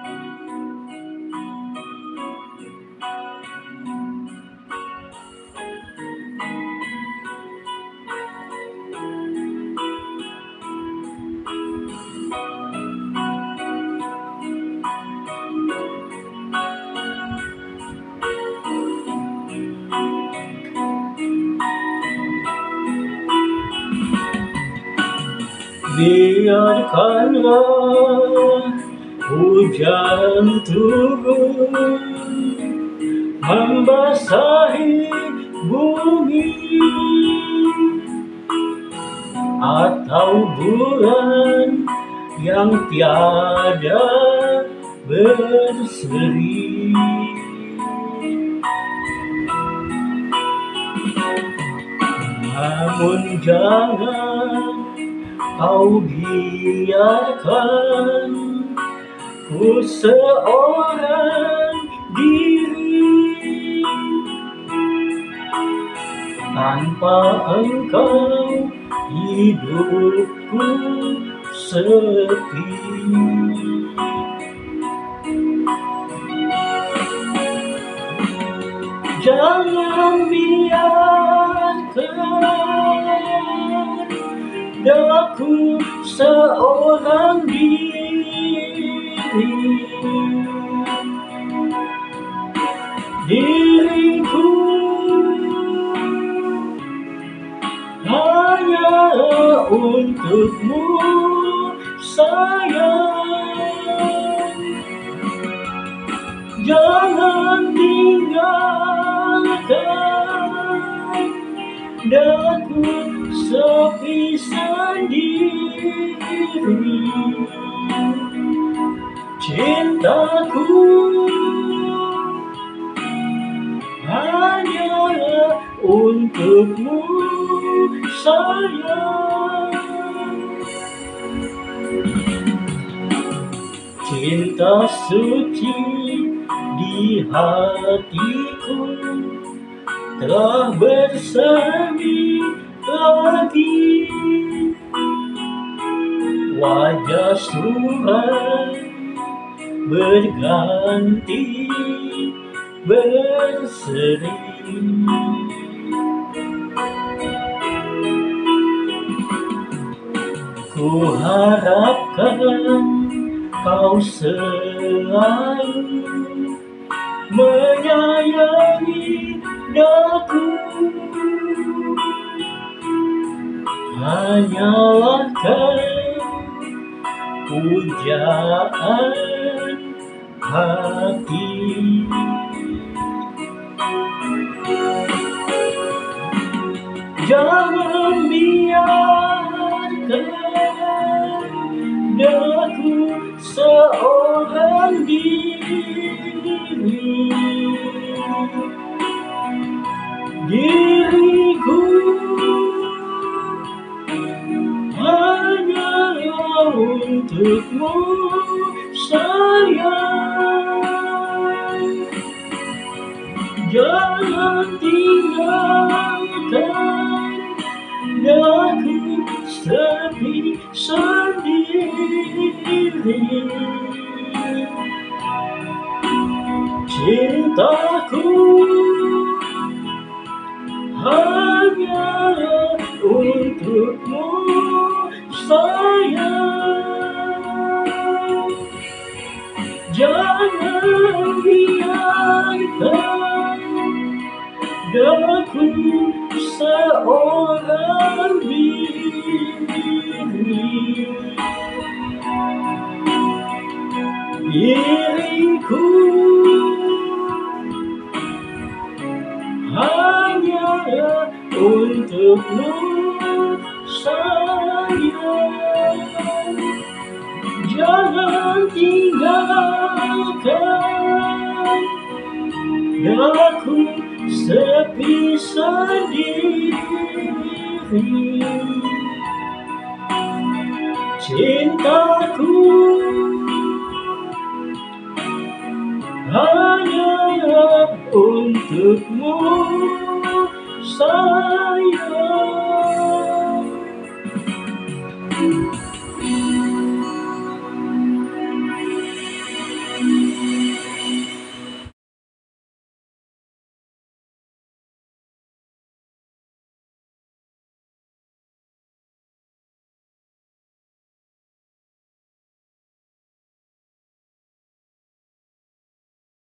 Biarkanlah hujan turun membasahi bumi, atau bulan yang tiada berseri. Namun jangan kau biarkan ku seorang diri. Tanpa engkau hidupku sepi. Jangan biarkan aku seorang diri. Diriku hanya untukmu, sayang. Jangan tinggalkan aku sepi sendiri. Cintaku hanyalah untukmu, sayang. Cinta suci di hatiku telah bersemi lagi. Wajah suram berganti berseri. Ku harapkan kau selalu menyayangi daku. Hanyalah pujaan hati. Jangan biarkan aku seorang diri. Diriku hanyalah untukmu, sayang. Jangan tinggalkan aku sepi sendiri. Cintaku hanyalah untukmu, sayang. Jangan biarkan aku seorang diri. Diriku hanyalah untukmu, sayang. Jangan tinggalkan aku sepi sendiri. Cintaku hanyalah untukmu, sayang.